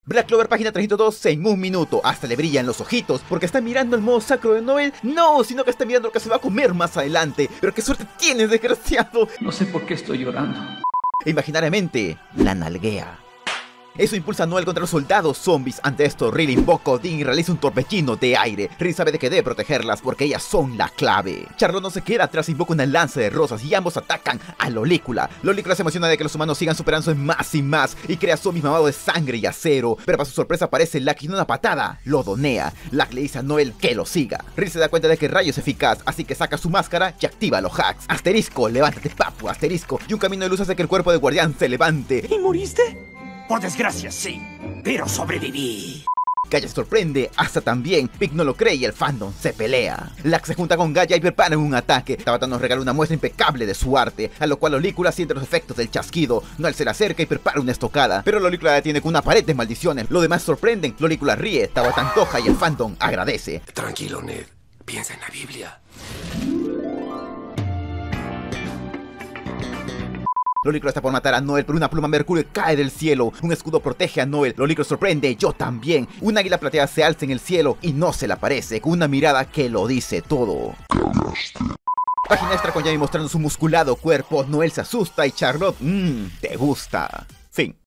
Black Clover página 302 en un minuto. Hasta le brillan los ojitos porque está mirando el modo sacro de Noel. No, sino que está mirando lo que se va a comer más adelante. Pero qué suerte tienes, desgraciado. No sé por qué estoy llorando. E imaginariamente, la nalguea. Eso impulsa a Noel contra los soldados zombies. Ante esto, Riley invoca a Odín y realiza un torbellino de aire. Riley sabe de que debe protegerlas porque ellas son la clave. Charlotte no se queda atrás, invoca una lanza de rosas y ambos atacan a Lolícula. Lolícula se emociona de que los humanos sigan superándose más y más y crea zombies mamados de sangre y acero. Pero para su sorpresa aparece Lack y en una patada lo donea. Lack le dice a Noel que lo siga. Riley se da cuenta de que el rayo es eficaz, así que saca su máscara y activa los hacks. Asterisco, levántate papu, asterisco. Y un camino de luz hace que el cuerpo de guardián se levante. ¿Y moriste? Por desgracia, sí, pero sobreviví. Gaia se sorprende, hasta también Pig no lo cree y el fandom se pelea. Lack se junta con Gaia y preparan un ataque. Tabata nos regala una muestra impecable de su arte, a lo cual Lolícula siente los efectos del chasquido. Noel se le acerca y prepara una estocada, pero Lolícula la detiene con una pared de maldiciones. Los demás sorprenden, Lolícula ríe, Tabata antoja y el fandom agradece. Tranquilo, Ned, piensa en la Biblia. Lolícula está por matar a Noel, pero una pluma mercurio cae del cielo. Un escudo protege a Noel. Lolícula sorprende, yo también. Un águila plateada se alza en el cielo y no se le aparece, con una mirada que lo dice todo. Página extra con Jamie mostrando su musculado cuerpo. Noel se asusta y Charlotte, te gusta. Fin.